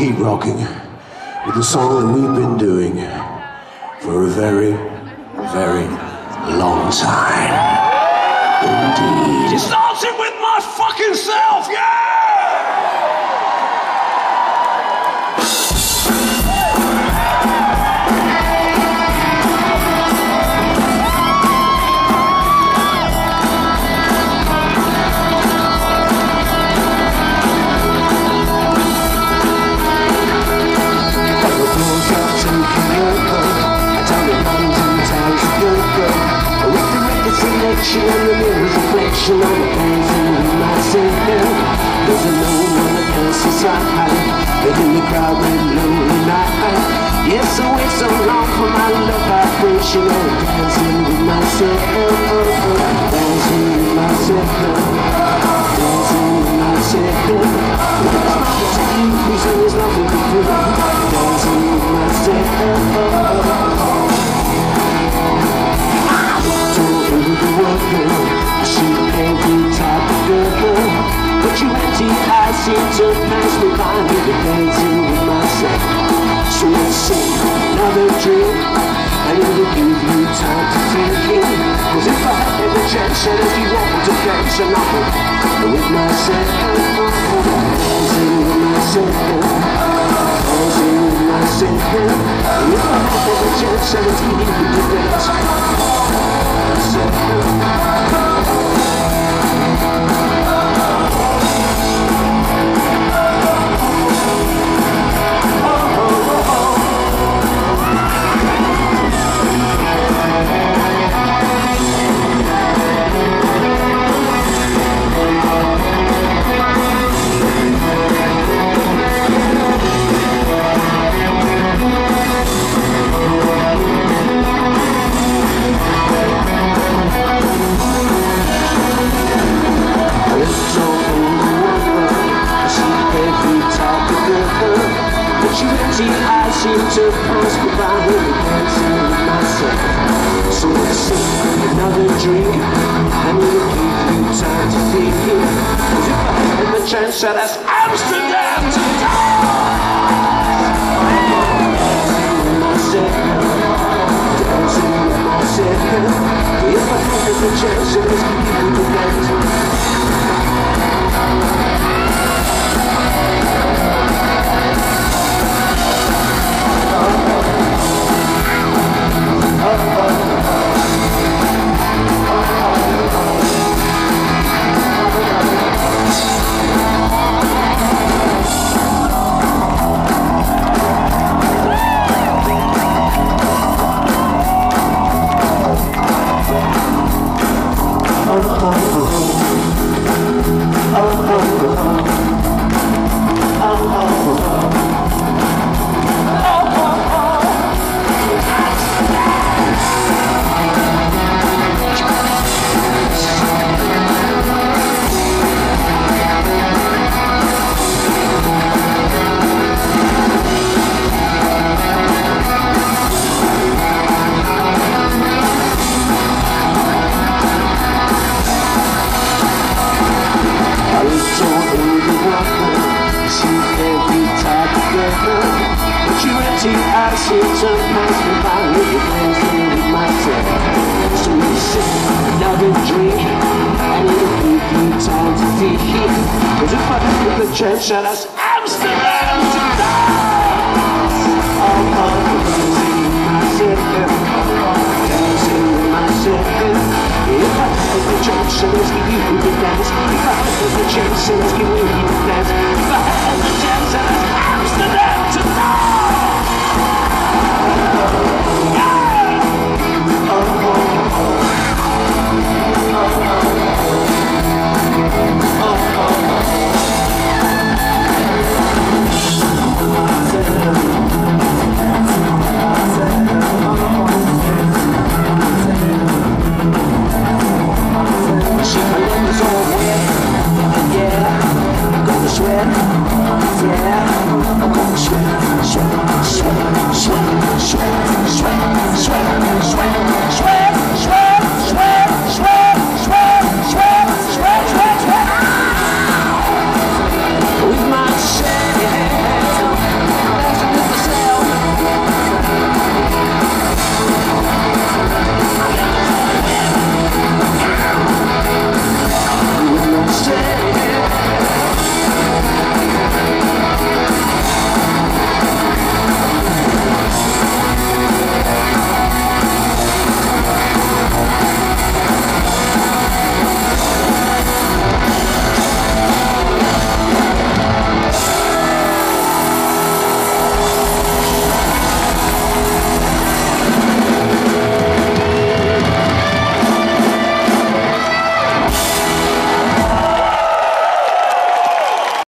keep rocking with the song that we've been doing for a very, very long time. Indeed. It started with my fucking self, yeah! And the mirror's reflection on the pains in myself. There's no one else's side, but in the crowded lonely night. Yes, I wait so long for my love vibration and dancing with myself. Dancing with myself. Dancing with myself. There's nothing to lose and there's nothing to prove. Dancing with myself. She every type of girl, but you empty-eyed seem to pass me by. Maybe dancing with myself. So let's sing another drink, and it will give you time to think it. Cause if I had the chance, and if you want to dance, and I'll go with myself. Dancing with myself. Dancing with myself. And if I had the chance, and if you need to dance, I seem to pass me by when I'm dancing with myself. So let's sing another drink, and it'll give you time to think it. Cause if I had the chance, that's Amsterdam to dance. Dancing with myself. Dancing with myself. If I had the chance, let's give you the dance. I seem to pass me by with the dancing with myself. So we sing another drink, and it'll give you time to think it. Cause if I had the chance, that's Amsterdam to dance. Dancing with myself. Dancing with myself. If I had the chance, let's give you the dance. If I had the chance, let's give you the dance.